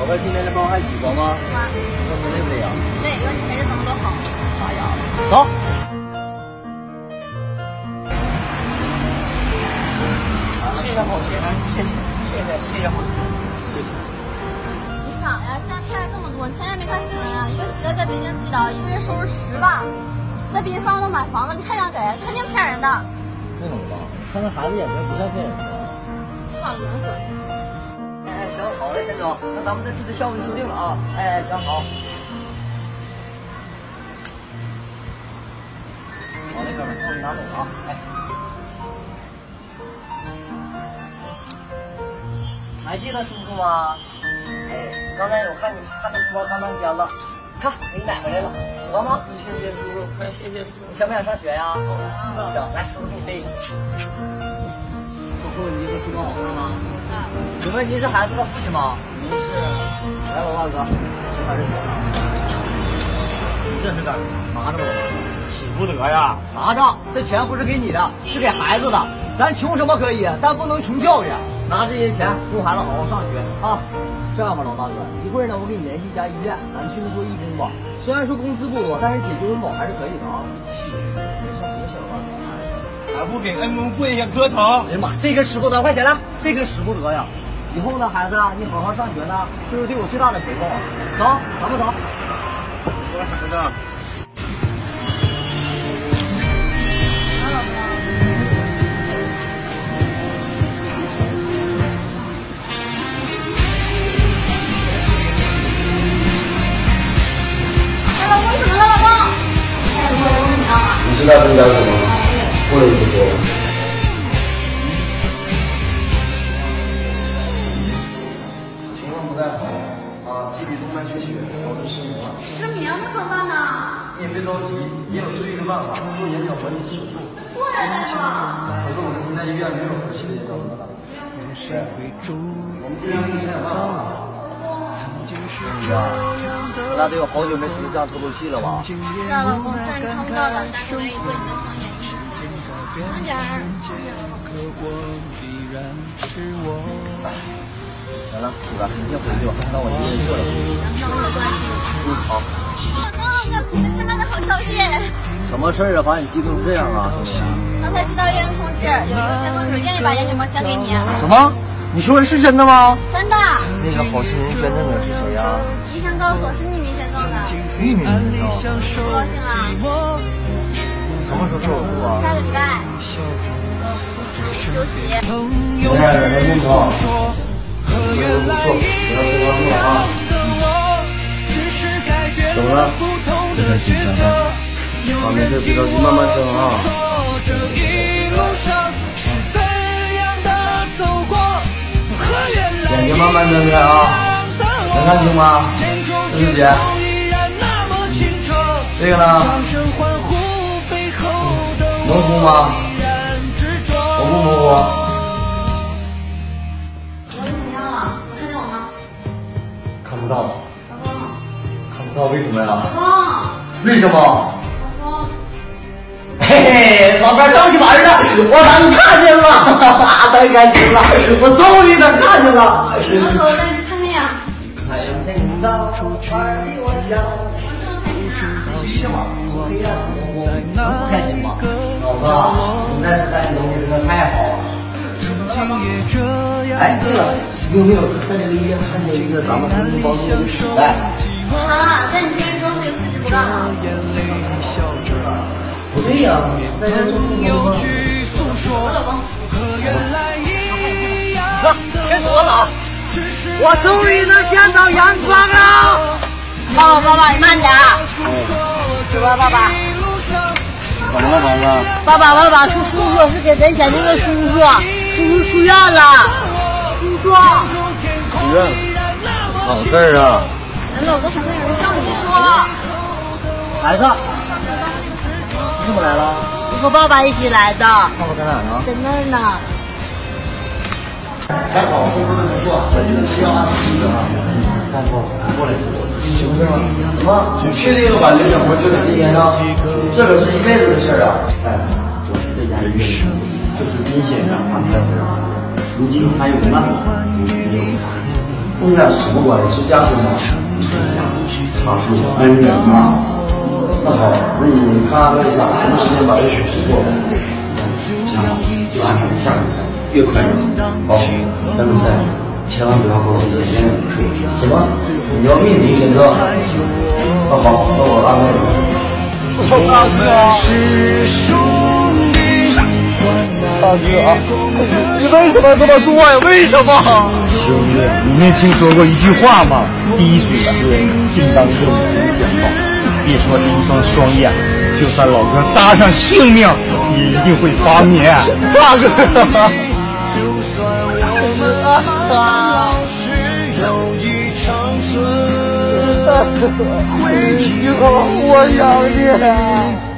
哥今天这包还喜欢吗？ 喜欢。 我说累不累呀？ 累，有你陪着怎么都好。 哎呀，走。谢谢好，谢谢好。 你傻呀？现在骗人这么多，你前天没看新闻啊？一个乞丐在北京乞讨，一个月收入10万，在滨上都买房子，你还想给？肯定骗人的。 那怎么办？看那孩子眼神不像骗人的。 算了，滚。 哎，行，好嘞，钱总，那咱们这次的项目就说定了啊。哎，行好。好嘞，哥们儿，那我拿走了啊。哎。还记得叔叔吗？哎，刚才我看你看那书包看半天了，看给你买回来了，喜欢吗？谢谢叔叔，快谢谢叔叔。你想不想上学呀？行，来，叔叔给你背上。叔叔，你这个书包好看吗？请问您是孩子的父亲吗？您是。来，老大哥，看这钱啊。这是干什么？拿着吧， 使不得呀！ 拿着，这钱不是给你的，是给孩子的。咱穷什么可以，但不能穷教育。拿这些钱供孩子好好上学啊！这样吧，老大哥，一会儿呢，我给你联系一家医院，咱去那做义工吧。虽然说工资不多，但是解决温饱还是可以的啊。别笑了， 还不给恩公跪下磕头！ 哎呀妈，这个使不得，快起来！这个使不得呀！以后呢，孩子，你好好上学呢，这是对我最大的回报。走，咱们走。我孩子。 你知道这叫什么？不能不说。 情况不太好啊，基底动脉缺血，导致失明了。 失明那怎么办呢？ 你也别着急，也有治愈的办法，做眼角管理手术。 做着再说。 可是我们现在医院没有合适的眼角膜。我们尽量给你想想办法。咱俩得有好久没出去这样透透气了吧？ 是啊，老公，虽然看不到的，但是我愿意做你的双眼皮。慢点儿。 来了，起吧，你先回去吧，让我一个人做了。 行，那我过来接你。 好。 老公，要哭的看到的好消息。 什么事儿啊？把你激动成这样啊，兄弟？ 刚才接到医院通知，有一个捐赠者愿意把眼角膜捐给你。 什么？你说的是真的吗？ 真的。 那个好心人捐赠者是谁呀？ 医生告诉我是匿名捐赠的。 匿名捐赠？ 不高兴啊？ 什么时候手术啊？ 下个礼拜。休息。 没事，没病痛，不错，不要吃光了啊。怎么了？这才紧张呢。啊，没事，别着急，慢慢蒸啊。眼睛慢慢睁开啊，能看清吗？这是姐。这个呢？模糊吗？模不模糊？ 我怎么样了？看见我吗？ 看不到。 老公。 看不到，为什么呀？ 老公。 为什么？ 老公。 嘿嘿，老伴张起玩的，我能看见了，太开心了，我终于能看见了。 老狗，带你看看呀。 太阳照出花的我笑。必须的嘛，从黑暗中光，能不开心吗？ 老子，你在此带的东西真的太好了。 哎，对了，你有没有在这个医院看见一个咱们公益帮助的乞丐？ 啊，在你天中就辞职不干了。 不对呀，在这做公益帮助。 我老公。 天多冷，我终于能见到阳光了。 爸爸，你慢点。是吧，爸爸？ 怎么了，孩子？ 爸，是叔叔，是给咱钱那个叔叔，叔叔出院了。叔叔。 医院？好事儿啊！ 难道我都想跟人上你说？ 孩子，你怎么来了？ 我和爸爸一起来的。 爸爸在哪呢？ 在那儿呢。 还好，收拾的不错，需要按时的啊。 爸爸，过来。 什么？你确定要把眼角膜就在今天上？这可是一辈子的事儿啊！ 哎，我是这家医院就是殷先生安排的，如今还有个难， 我们俩什么关系？是家属吗？他是我恩人嘛。那好，那你看看想什么时间把这手续做了？行，就安排下个礼拜，越快越好。好，但是千万不要和我一起见水。什么？你要秘密选择？那好，那我安排你。大哥，大哥，你为什么这么做呀？为什么？ 兄弟，你没听说过一句话吗？滴水之恩，应当用情相报。别说是一双双眼，就算老哥搭上性命，也一定会帮你。 大哥，以后我想你。